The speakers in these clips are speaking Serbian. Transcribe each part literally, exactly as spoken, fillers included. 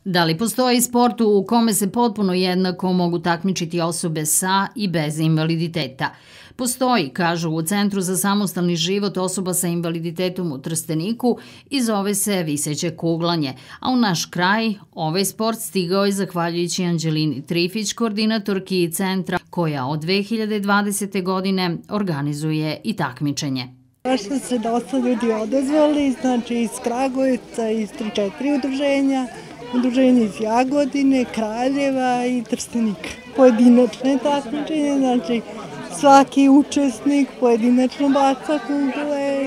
Da li postoji sport u kome se potpuno jednako mogu takmičiti osobe sa i bez invaliditeta? Postoji, kažu u Centru za samostalni život osoba sa invaliditetom u Trsteniku i zove se viseće kuglanje, a u naš kraj ovaj sport stigao je zahvaljujući Anđelini Trifić, koordinatorki centra, koja od dve hiljade dvadesete. godine organizuje i takmičenje. Baš su se dosta ljudi odazvali, znači iz Kragujevca, iz tri četiri udruženja, udruženje iz Jagodine, Kraljeva i Trstenika. Pojedinačne takmičenje, znači svaki učesnik pojedinačno baca kugle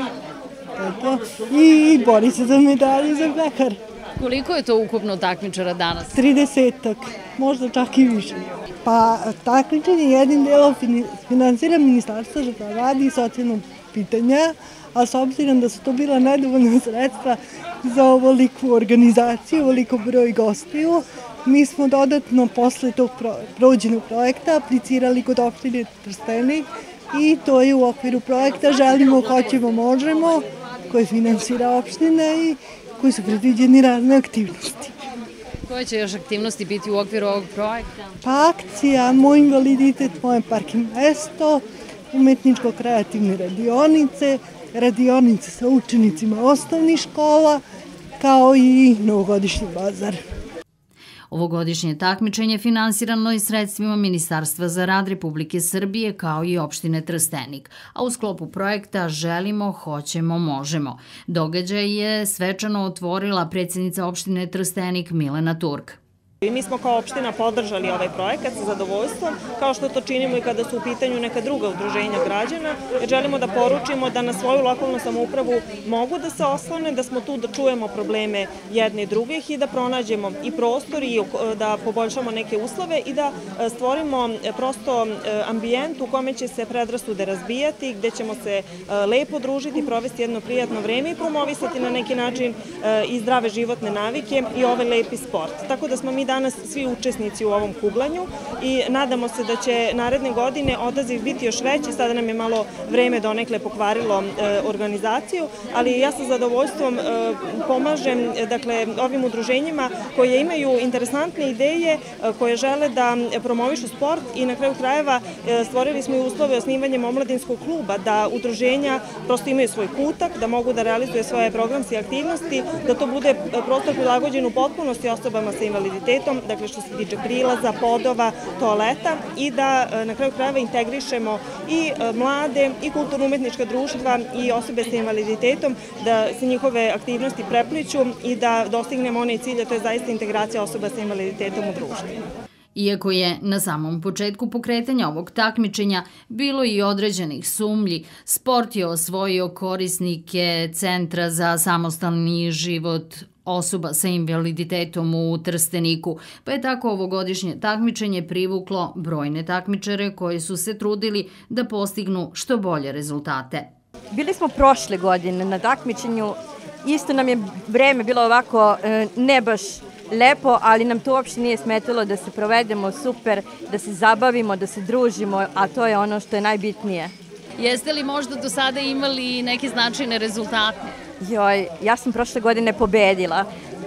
i bori se za medalje za pekar. Koliko je to ukupno takmičara danas? tridesetak, možda čak i više. Pa takmičenje jednim delom finansira Ministarstvo za rad i socijalnog pitanja, a s obzirom da su to bila nedovoljna sredstva za ovoliku organizaciju, ovoliko broj gostiju, mi smo dodatno posle tog prođenog projekta aplicirali kod opštine Trstenik i to je u okviru projekta Želimo, hoćemo, možemo, koji finansira opština i koji su predviđeni razne aktivnosti. Koje će još aktivnosti biti u okviru ovog projekta? Pa akcija Moj invaliditet, moje parking mesto, umetničko-kreativne radionice, radionice sa učenicima osnovnih škola, kao i novogodišnji bazar. Ovogodišnje takmičenje finansirano je sredstvima Ministarstva za rad Republike Srbije kao i opštine Trstenik, a u sklopu projekta Želimo, hoćemo, možemo. Događaj je svečano otvorila predsjednica opštine Trstenik Milena Turk. Mi smo kao opština podržali ovaj projekat sa zadovoljstvom, kao što to činimo i kada su u pitanju neka druga udruženja građana, jer želimo da poručimo da na svoju lokalnu samoupravu mogu da se oslone, da smo tu da čujemo probleme jedne i drugih i da pronađemo i prostor i da poboljšamo neke uslove i da stvorimo prosto ambijent u kome će se predrasude razbijati, gde ćemo se lepo družiti, provesti jedno prijatno vreme i promovisati na neki način i zdrave životne navike i ovaj lepi sport. Tako da smo mi danas svi učesnici u ovom kuglanju i nadamo se da će naredne godine odaziv biti još veći. Sada nam je malo vreme donekle pokvarilo organizaciju, ali ja sa zadovoljstvom pomažem ovim udruženjima koje imaju interesantne ideje, koje žele da promovišu sport i na kraju krajeva stvorili smo i uslove osnivanjem omladinskog kluba, da udruženja prosto imaju svoj kutak, da mogu da realizuje svoje programske aktivnosti, da to bude prostor prilagođen u potpunosti osobama sa invaliditetom, dakle što se tiče prilaza, podova, toaleta i da na kraju krajeva integrišemo i mlade i kulturno-umetnička društva i osobe sa invaliditetom, da se njihove aktivnosti prepliću i da dostignemo onaj cilj, a to je zaista integracija osoba sa invaliditetom u društvu. Iako je na samom početku pokretanja ovog takmičenja bilo i određenih sumlji, sport je osvojio korisnike Centra za samostalni život osoba sa invaliditetom u Trsteniku, pa je tako ovogodišnje takmičenje privuklo brojne takmičare koji su se trudili da postignu što bolje rezultate. Bili smo prošle godine na takmičenju, isto nam je vreme bilo ovako ne baš lepo, ali nam to uopšte nije smetalo da se provedemo super, da se zabavimo, da se družimo, a to je ono što je najbitnije. Jeste li možda do sada imali neke značajne rezultate? Joj, ja sam prošle godine pobedila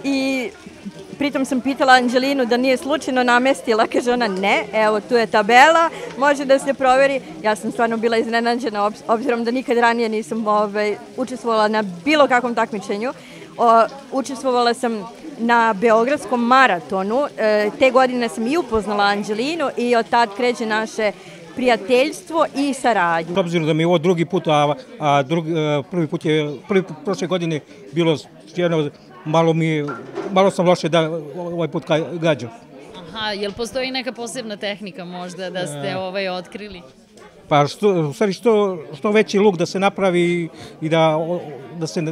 i pritom sam pitala Anđelinu da nije slučajno namestila, kaže ona ne, evo tu je tabela, može da se proveri. Ja sam stvarno bila iznenađena, obzirom da nikad ranije nisam učestvovala na bilo kakvom takmičenju. Učestvovala sam na Beogradskom maratonu, te godine sam i upoznala Anđelinu i od tad kreće naše prijateljstvo i saradnju. Obzirom da mi je ovo drugi put, a prvi put je, prvi put prošle godine bilo jedno, malo mi, malo sam loše da ovaj put gađao. Aha, je li postoji neka posebna tehnika možda da ste ovaj otkrili? Pa u stvari što veći luk da se napravi i da se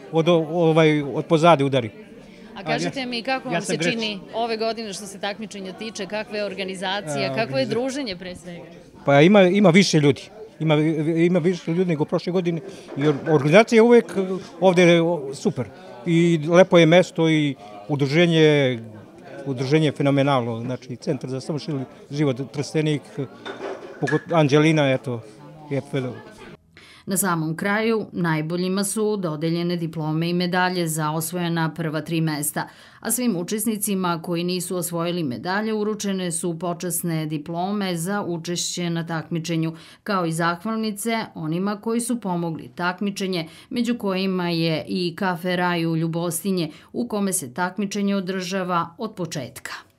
od pozadi udari. A kažete mi kako vam se čini ove godine što se takmičenja tiče, kakva je organizacija, kakvo je druženje pre svega? Pa ima više ljudi, ima više ljudi nego prošle godine i organizacija je uvek ovde super i lepo je mesto i udruženje je fenomenalno, znači Centar za samostalni život Trstenik, Anđelina, eto, je fenomenalno. Na samom kraju najboljima su dodeljene diplome i medalje za osvojena prva tri mesta, a svim učesnicima koji nisu osvojili medalje uručene su počasne diplome za učešće na takmičenju, kao i zahvalnice onima koji su pomogli takmičenje, među kojima je i Kafe Raj u Ljubostinje, u kome se takmičenje održava od početka.